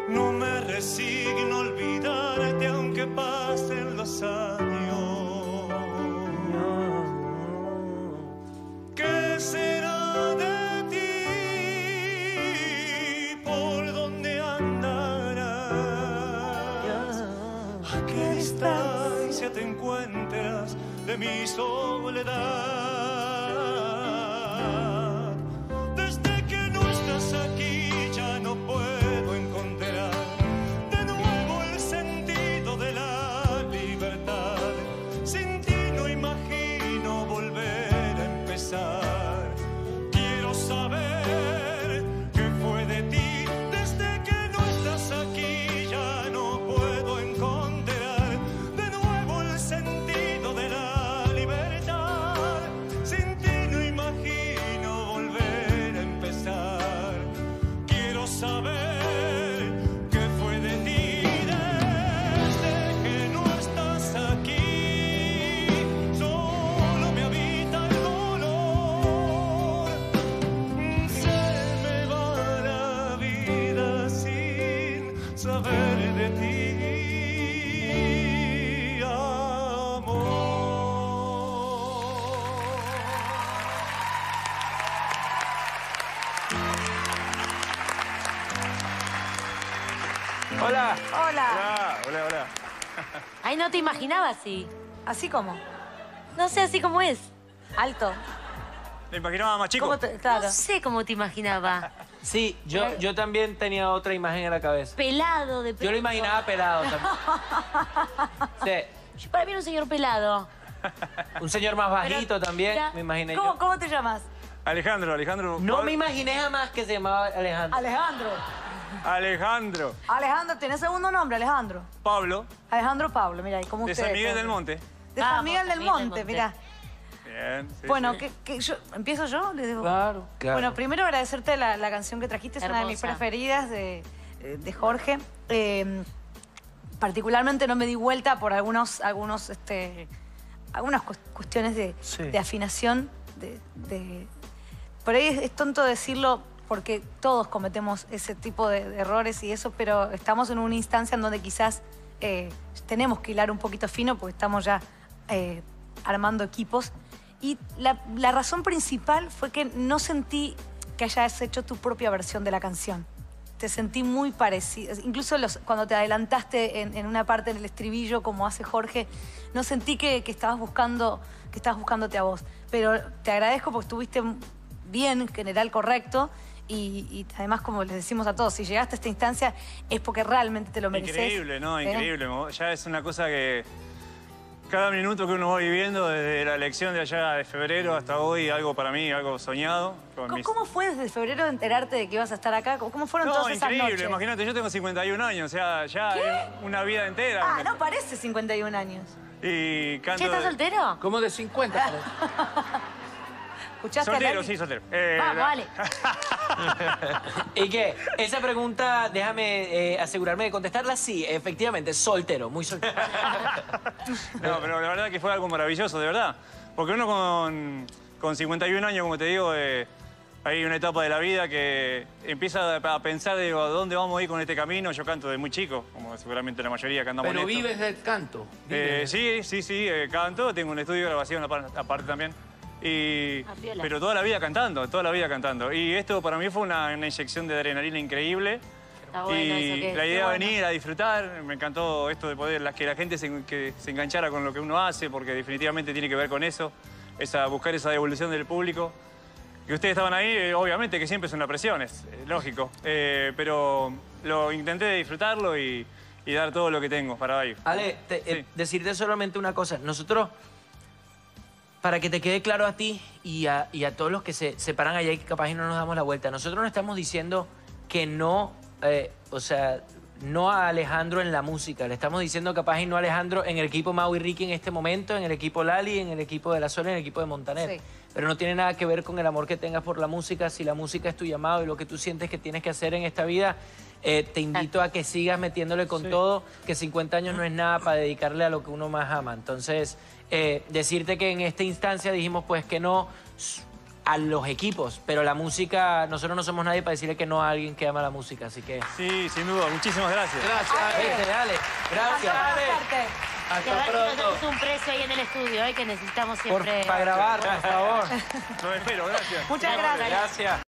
No me resigno a olvidarte aunque pasen los años. ¿Qué será de ti? ¿Por dónde andarás? ¿A qué distancia te encuentras de mi soledad? Desde que no estás aquí ya no puedo encontrar de nuevo el sentido de la libertad. Sin ti no imagino volver a empezar. Quiero saber qué fue de ti. Desde que no estás aquí ya no puedo encontrar de nuevo el sentido de la libertad. Sin ti no imagino volver a empezar. Quiero saber qué fue de ti desde que no estás aquí. Solo me habita el dolor. Se me va la vida sin saber de ti, amor. Hola. Hola. Hola. Ay, no te imaginaba así. ¿Así como? No sé, así como es. Alto. ¿Te imaginaba más chico? Claro. No sé cómo te imaginaba. Sí, yo también tenía otra imagen en la cabeza. Pelado de Yo pelo. lo imaginaba pelado también. Sí, Para mí era un señor pelado. un señor más bajito también, mira, me imaginé ¿Cómo, yo. cómo te llamas? Alejandro. No me imaginé jamás que se llamaba Alejandro. Alejandro. Alejandro, ¿tiene segundo nombre, Alejandro? Pablo, Alejandro Pablo, mira, ¿y cómo de ustedes? San Miguel del Monte. De San Vamos, Miguel del San Miguel del Monte, Monte. mira. Bien. Sí, Bueno, sí. ¿empiezo yo? Les digo. Claro. Bueno, primero agradecerte la canción que trajiste, es una de mis Hermosa. preferidas de Jorge. Particularmente no me di vuelta por algunas cuestiones Sí. de afinación. Por ahí es tonto decirlo porque todos cometemos ese tipo de errores y eso, pero estamos en una instancia en donde quizás tenemos que hilar un poquito fino porque estamos ya armando equipos. Y la razón principal fue que no sentí que hayas hecho tu propia versión de la canción. Te sentí muy parecida. Incluso cuando te adelantaste en una parte del estribillo, como hace Jorge, no sentí que estabas buscándote a vos. Pero te agradezco porque estuviste bien, en general, correcto. Y además, como les decimos a todos, si llegaste a esta instancia es porque realmente te lo mereces. Increíble, ¿no? Increíble. Ya es una cosa que cada minuto que uno va viviendo, desde la elección de allá de febrero hasta hoy, algo para mí, algo soñado. ¿Cómo fue desde febrero enterarte de que ibas a estar acá? ¿Cómo fueron todas esas increíble. noches? Imagínate, yo tengo 51 años, o sea, ya es una vida entera. Ah, no parece 51 años. Y canto... ¿Che, estás soltero? ¿Cómo de 50? ¿Escuchaste a Soltero, Lali? sí, soltero. Vamos, vale. ¿Y qué? Esa pregunta, déjame asegurarme de contestarla. Sí, efectivamente, soltero, muy soltero. No, pero la verdad que fue algo maravilloso, de verdad. Porque uno con 51 años, como te digo, hay una etapa de la vida que empieza a pensar, digo, ¿a dónde vamos a ir con este camino? Yo canto de muy chico, como seguramente la mayoría que andamos en Pero esto. vives del canto. Sí, canto, tengo un estudio de grabación aparte también. Piola. Pero toda la vida cantando. Y esto para mí fue una inyección de adrenalina increíble. Está bueno y eso que la idea qué de bueno. venir a disfrutar, me encantó esto de poder, que la gente que se enganchara con lo que uno hace, porque definitivamente tiene que ver con eso, buscar esa devolución del público. Que ustedes estaban ahí, obviamente que siempre es una presión, es lógico. Pero lo intenté de disfrutarlo y dar todo lo que tengo para ahí. Ale, Sí. decirte solamente una cosa. Nosotros, para que te quede claro a ti y a todos los que se paran allá y que capaz y no nos damos la vuelta, nosotros no estamos diciendo que no, no a Alejandro en la música. Le estamos diciendo capaz y no a Alejandro en el equipo Mau y Ricky en este momento, en el equipo Lali, en el equipo de La Sola, en el equipo de Montaner. Sí. Pero no tiene nada que ver con el amor que tengas por la música. Si la música es tu llamado y lo que tú sientes que tienes que hacer en esta vida, te invito a que sigas metiéndole con todo, que 50 años no es nada para dedicarle a lo que uno más ama. Entonces, decirte que en esta instancia dijimos pues que no, a los equipos, pero la música, nosotros no somos nadie para decirle que no a alguien que ama la música, así que... Sí, sin duda. Muchísimas gracias. Gracias, dale. Gracias. Que Hasta verdad que pronto. nosotros un precio ahí en el estudio, que necesitamos siempre... Para grabar, por favor. Lo espero, gracias. Muchas gracias. Gracias.